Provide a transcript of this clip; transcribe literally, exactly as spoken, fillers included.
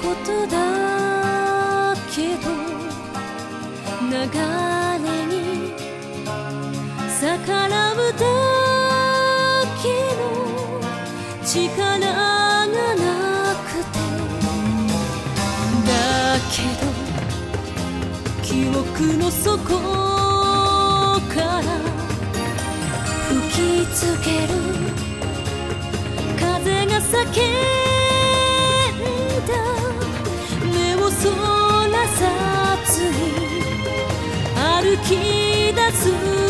ことだけど流れに逆らうだけの力がなくて、だけど記憶の底から吹きつける風が叫んだ、目をそらさずに歩き出す